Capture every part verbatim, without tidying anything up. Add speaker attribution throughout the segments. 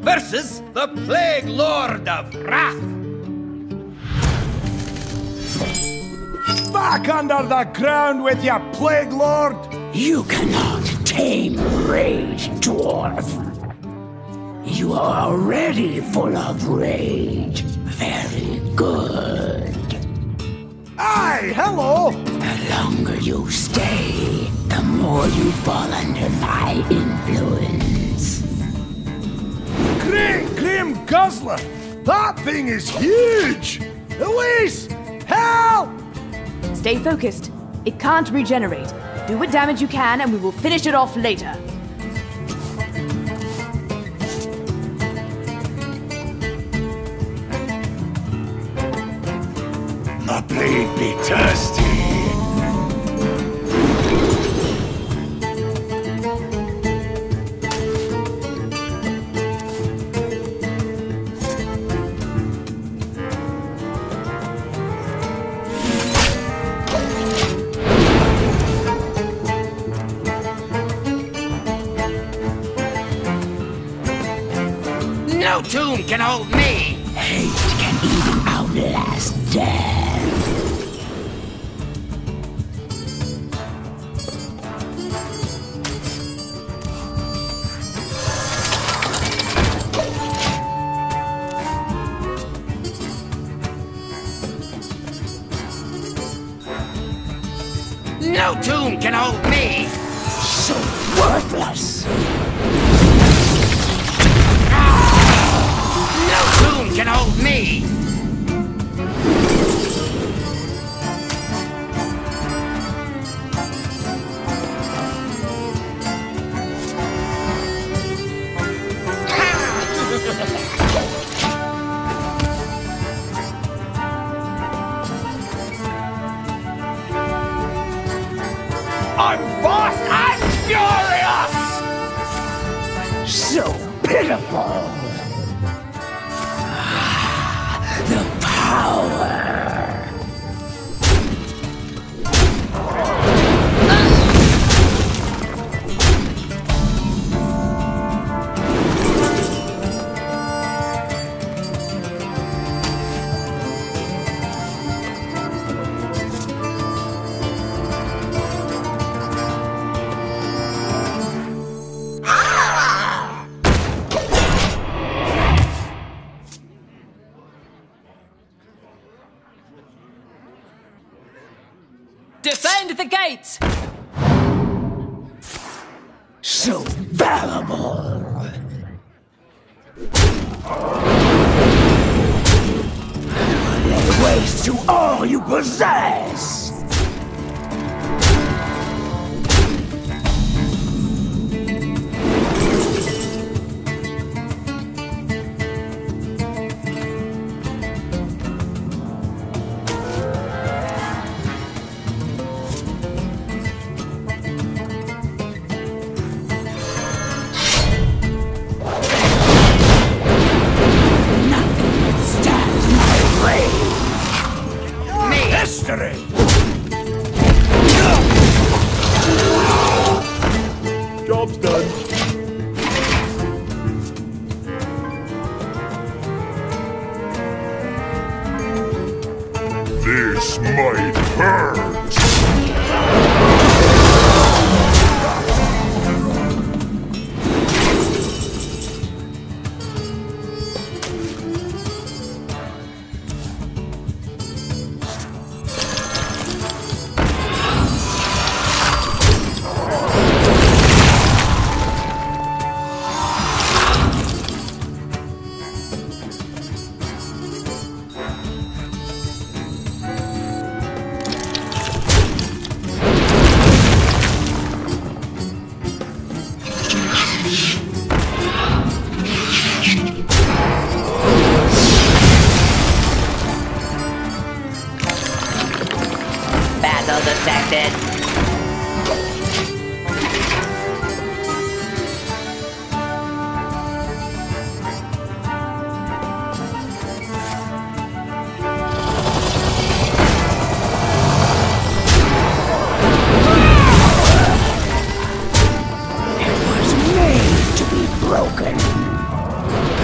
Speaker 1: versus the Plague Lord of Wrath.
Speaker 2: Back under the ground with ya, Plague Lord!
Speaker 3: You cannot tame rage, dwarf. You are already full of rage. Very good.
Speaker 2: Aye, hello!
Speaker 3: The longer you stay, the more you fall under my influence.
Speaker 2: Great Grim Guzzler! That thing is huge! Elise! Help!
Speaker 4: Stay focused. It can't regenerate. Do what damage you can and we will finish it off later.
Speaker 2: The blade be thirsty!
Speaker 1: No tomb can hold me!
Speaker 3: Hate can even outlast death.
Speaker 1: No tomb can hold me!
Speaker 3: So worthless.
Speaker 1: No tomb can hold me!
Speaker 2: I'm fast and furious!
Speaker 3: So pitiful. The power.
Speaker 4: Defend the gates!
Speaker 3: So valuable. Lay waste to all you possess.
Speaker 2: History! Job's done. This might hurt!
Speaker 5: Battle detected.
Speaker 3: It was made to be broken.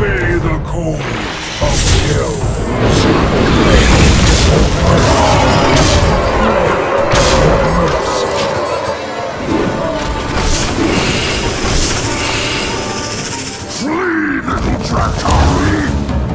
Speaker 2: Obey the call of kills. Flee, little Drakari!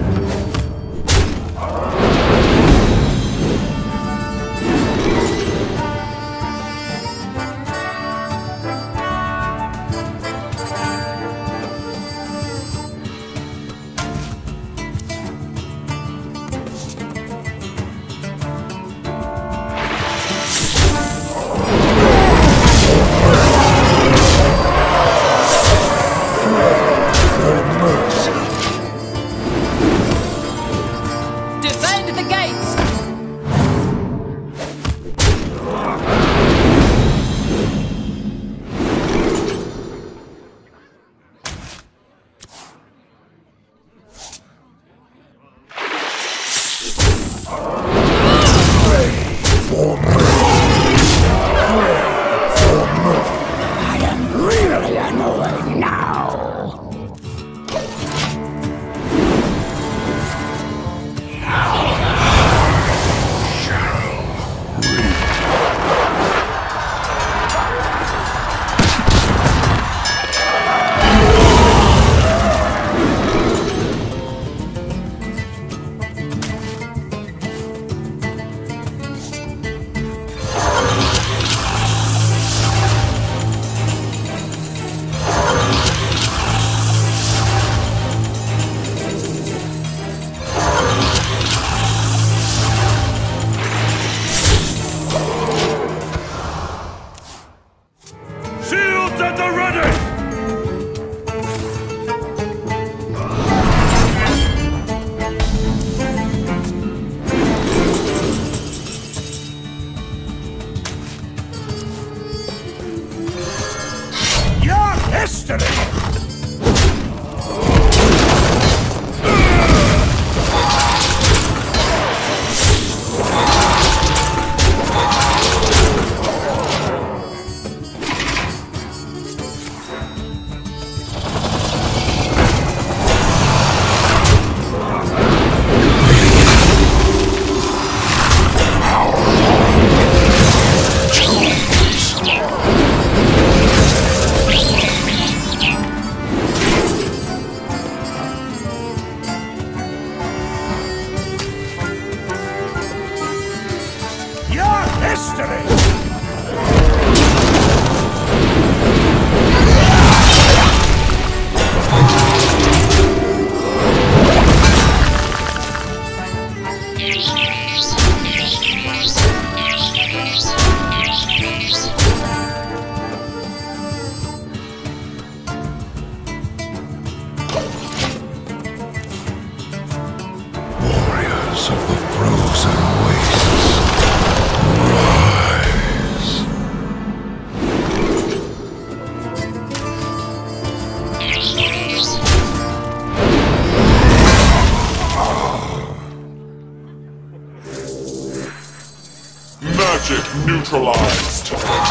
Speaker 6: Neutralized.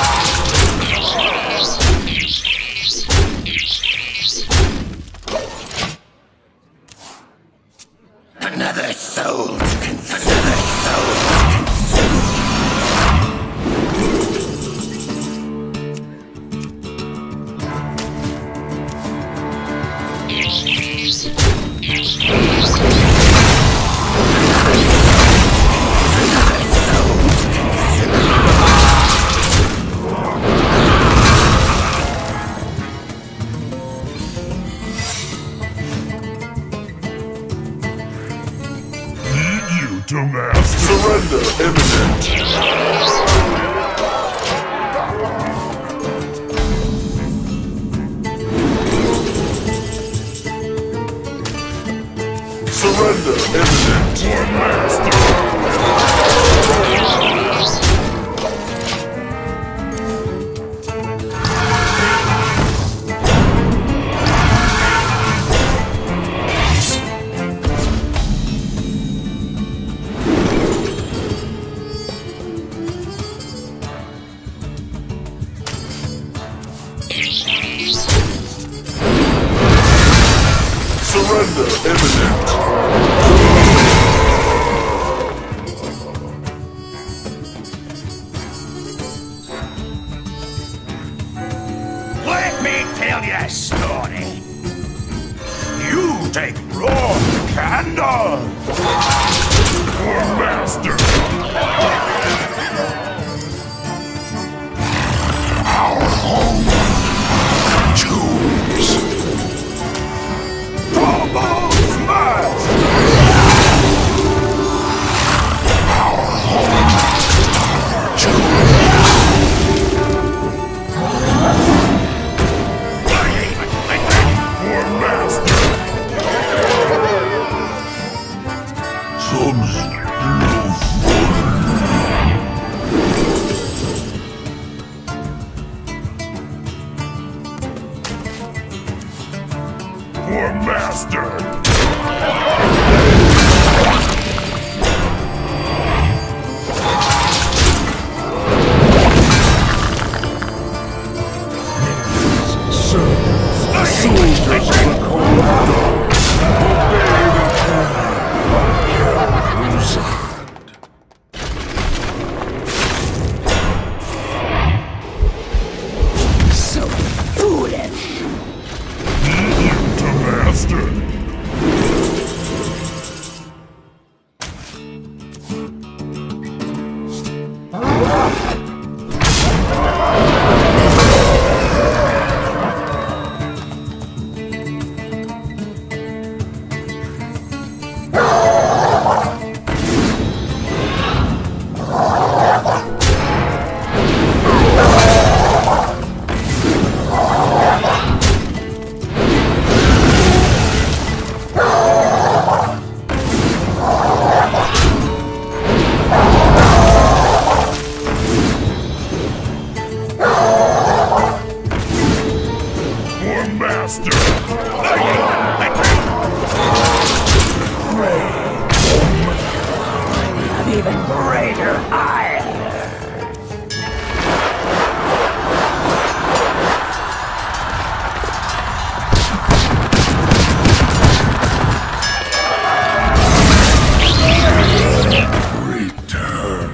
Speaker 1: Another soul to consume. Another soul to consume.
Speaker 6: Surrender imminent. Surrender imminent. Your master. Surrender surrender imminent.
Speaker 2: Let me tell you a story. You take raw candle.
Speaker 6: For master.
Speaker 1: Our home. Choose.
Speaker 2: Combo smash.
Speaker 1: Our home. Choose.
Speaker 6: For master. Some For master.
Speaker 2: Soldiers of the cold dawn. Obey the
Speaker 3: So foolish.
Speaker 6: To master.
Speaker 3: Even greater ire.
Speaker 1: Return.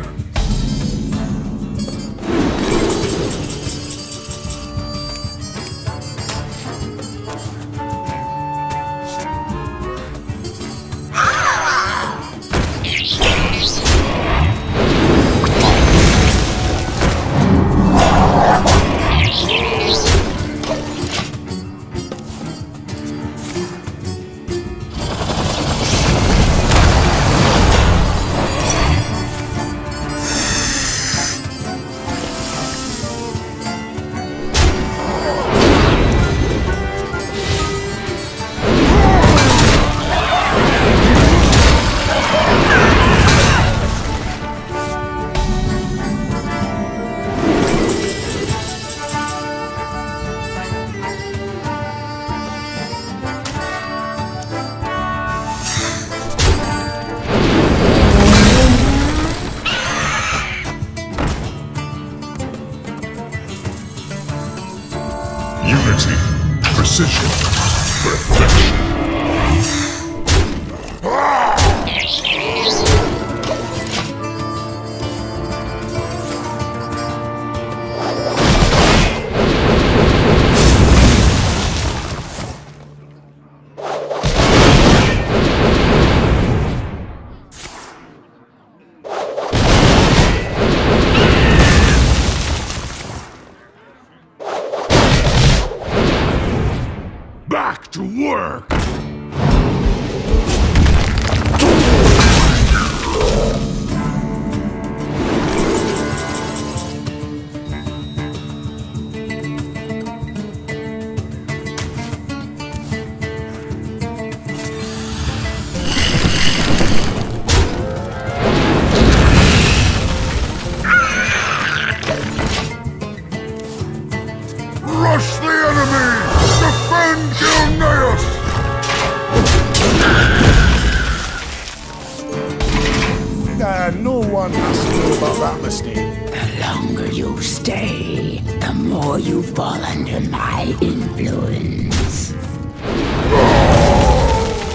Speaker 6: Unity, precision, perfection.
Speaker 2: Back to work!
Speaker 6: Rush the enemy! Defend Gilneas!
Speaker 2: Uh, no one has to know about that mistake.
Speaker 3: The longer you stay, the more you fall under my influence.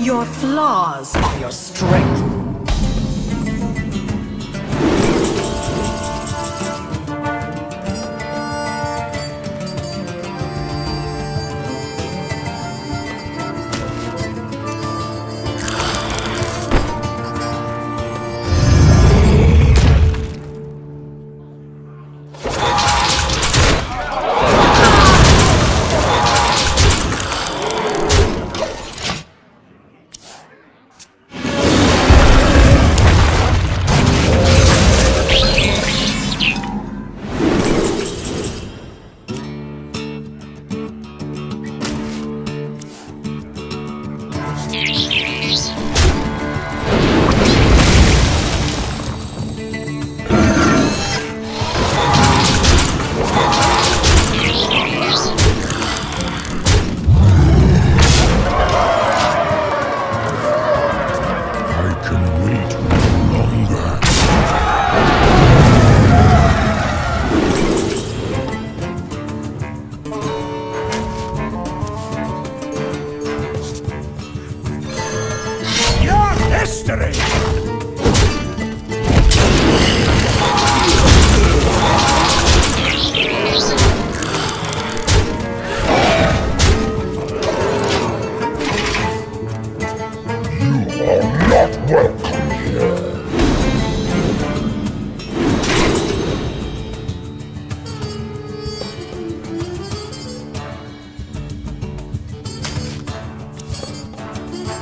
Speaker 7: Your flaws are your strength.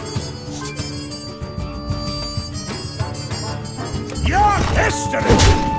Speaker 2: Your history!